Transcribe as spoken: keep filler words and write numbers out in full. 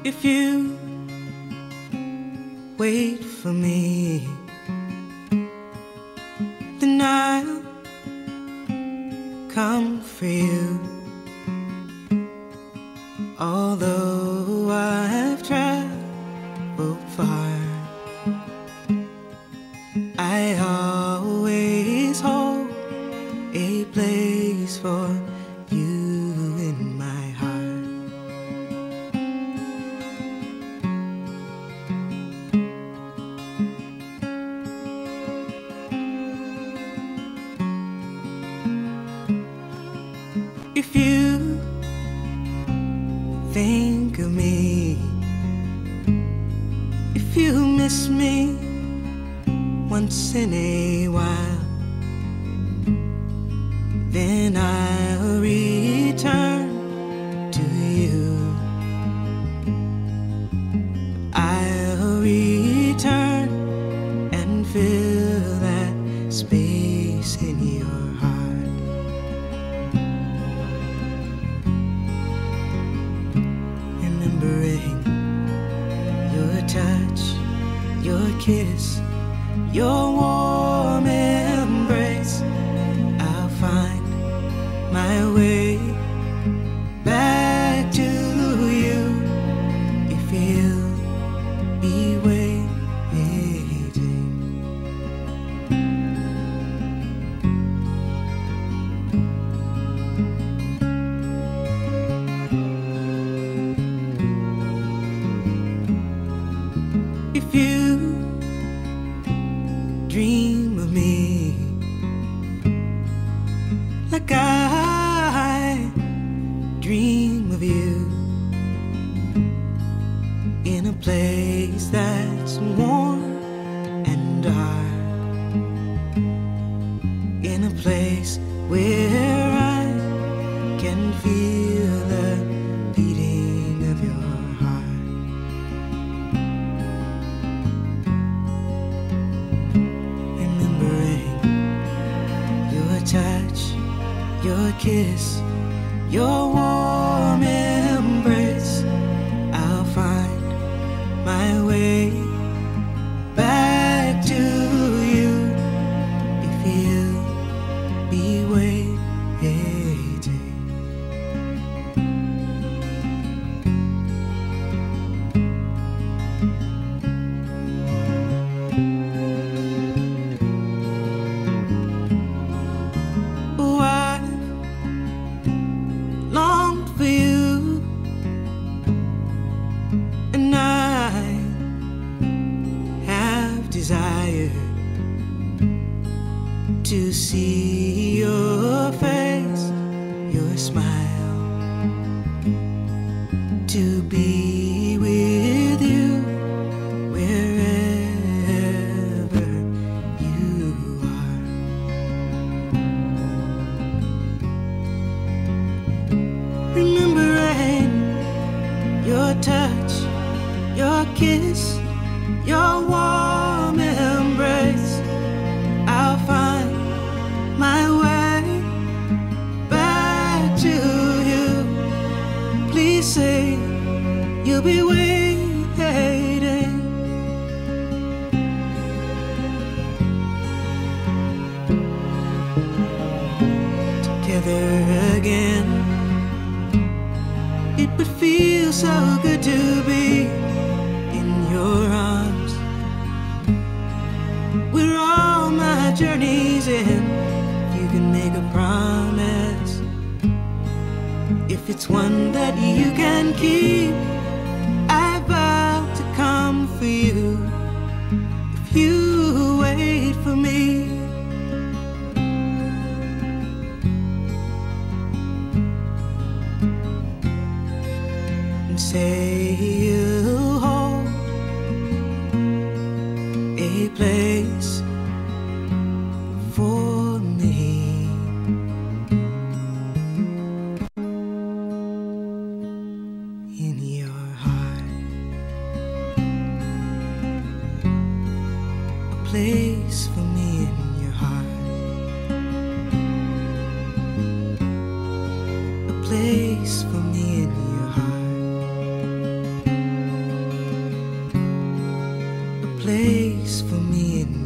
If you wait for me, then I'll come for you. Although I've traveled far, I always hold a place for you in my heart. If you think of me, if you miss me once in a while, then I'll return to you. I'll return and fill that space in your heart. Remembering your touch, your kiss, your warm embrace, I'll find my way back to you if you'll be waiting. If you dream of me like I dream of you, in a place that's warm and dark, in a place where I can feel the beating of your heart. Remembering your touch, your kiss, your warm embrace, I'll find my way back to you if you'll be waiting. Oh, I've longed for you, and I have desired to see your face, your smile, to be with you wherever you are. Remembering your touch, your kiss, your warm embrace, I'll find my way back to you. Please say you'll be waiting. Together again, it would feel so good to be in your arms, where all my journeys end. You can make a promise, if it's one that you can keep, I vow to come for you if you wait for me. And say you'll hold a place for me in your heart, a place for me in your heart, a place for me in your heart. place for me and